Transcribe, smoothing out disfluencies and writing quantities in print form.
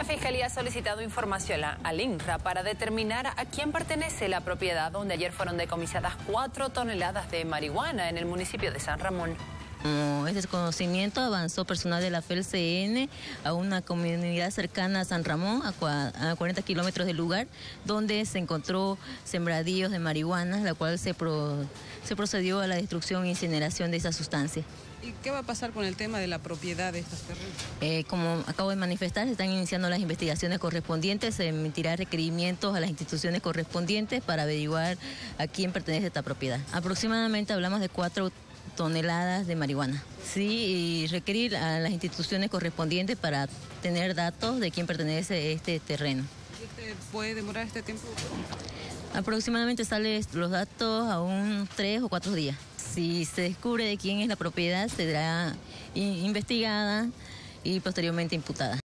La Fiscalía ha solicitado información al INRA para determinar a quién pertenece la propiedad donde ayer fueron decomisadas 4 toneladas de marihuana en el municipio de San Ramón. Como es desconocimiento, avanzó personal de la FELCN a una comunidad cercana a San Ramón, a 40 kilómetros del lugar, donde se encontró sembradíos de marihuana, la cual se procedió a la destrucción e incineración de esa sustancia. ¿Y qué va a pasar con el tema de la propiedad de estos terrenos? Como acabo de manifestar, se están iniciando las investigaciones correspondientes, se emitirá requerimientos a las instituciones correspondientes para averiguar a quién pertenece esta propiedad. Aproximadamente hablamos de 4 toneladas de marihuana. Sí, y requerir a las instituciones correspondientes para tener datos de quién pertenece este terreno. ¿Puede demorar este tiempo? Aproximadamente salen los datos a 3 o 4 días. Si se descubre de quién es la propiedad, será investigada y posteriormente imputada.